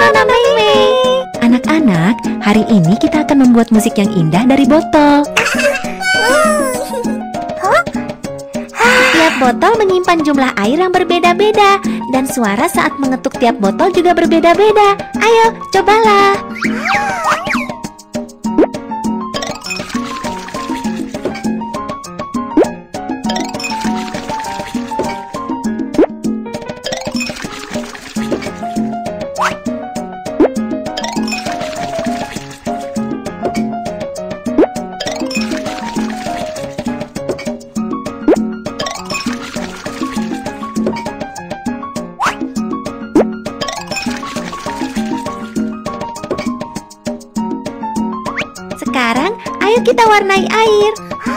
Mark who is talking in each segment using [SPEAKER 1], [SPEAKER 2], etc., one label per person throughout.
[SPEAKER 1] Nona Mei. Anak-anak, hari ini kita akan membuat musik yang indah dari botol. Tiap botol menyimpan jumlah air yang berbeda-beda, dan suara saat mengetuk tiap botol juga berbeda-beda. Ayo, cobalah. Sekarang, ayo kita warnai air.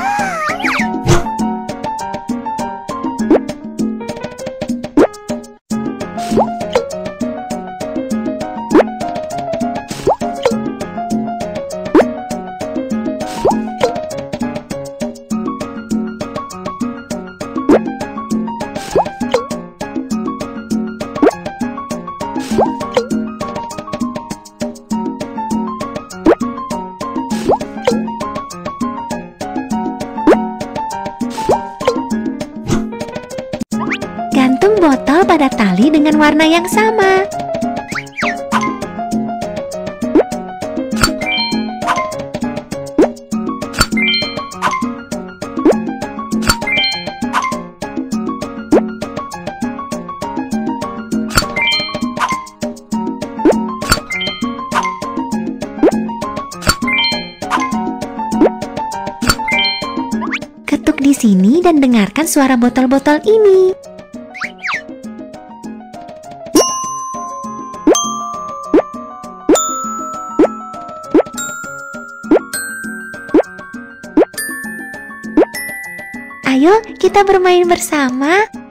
[SPEAKER 1] Gantung botol pada tali dengan warna yang sama. Ketuk di sini dan dengarkan suara botol-botol ini. Ayo kita bermain bersama.